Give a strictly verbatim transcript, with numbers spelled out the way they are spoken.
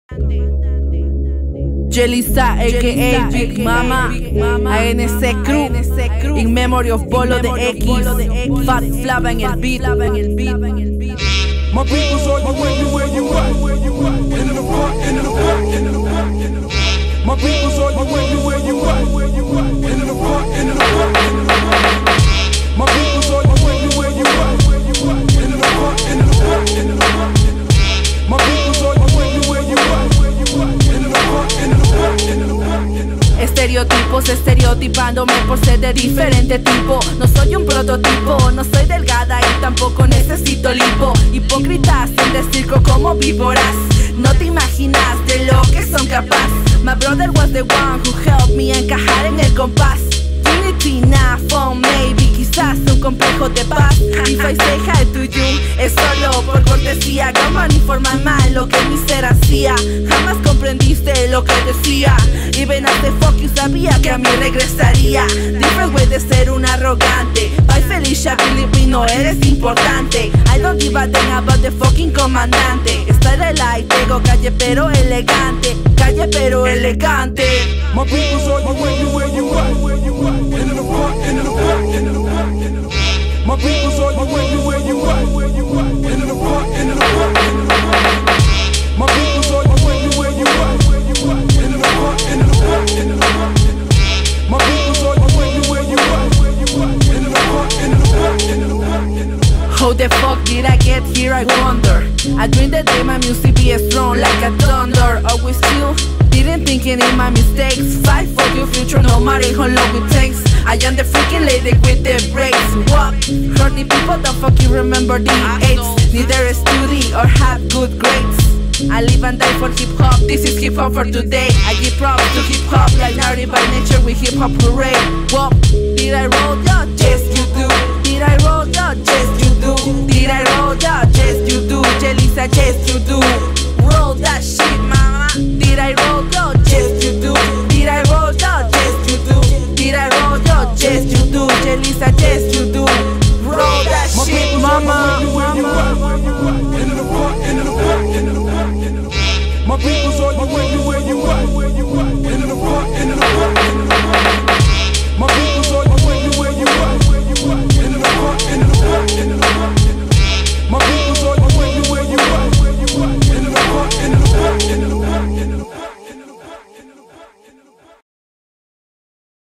Jelisa, a k a. Big Mama, A N C Crew, In Memory of Bolo de X, Fat Flava en el beat. My people's all you everywhere you at. In the park, in the park, in the park. My people's all you everywhere you at. In the park, in the park, in the park. My people's all you everywhere you at. In the park, in the park, in the park. My people's all you everywhere you at. In the park, in the park, in the park. Estereotipos, estereotipándome por ser de diferente tipo. No soy un prototipo, no soy delgada y tampoco necesito lipo. Hipócritas en el circo como víboras, no te imaginas de lo que son capaz. My brother was the one who helped me encajar en el compás. Unity, nah, phone, maybe, quizás un complejo de paz. If I say hi to you, es solo por cortesía. Gama ni forma mal lo que mi ser hacía. Jamás comprendiste lo que decía. Even after fuck you sabía que a mí regresaría. Different way de ser un arrogante. Bye Felicia, believe me, no eres importante. I don't give a damn about the fucking comandante. Style de light, tengo calle pero elegante. Calle pero elegante. My people's all you everywhere you at. In the park, in the park, in the park. My people's all you everywhere you at. In the park, in the park, in the park. My people's all you everywhere you at. In the park, in the park, in the park. My people's all you everywhere you at. In the park, in the park, in the park. How the fuck did I get here, I wonder. I dream the day my music be strong like a thunder. Always still didn't thinking in my mistakes. Fight for your future no matter how long it takes. I am the freaking lady with the brakes. What? Horny people don't fucking remember the eights. Neither study or have good grades. I live and die for hip hop, this is hip hop for today. I give props to hip hop like naughty by nature with hip hop parade. What? Did I roll ya? Yes you do. Did I roll ya? Yes you do. Did I roll ya? Yes you do.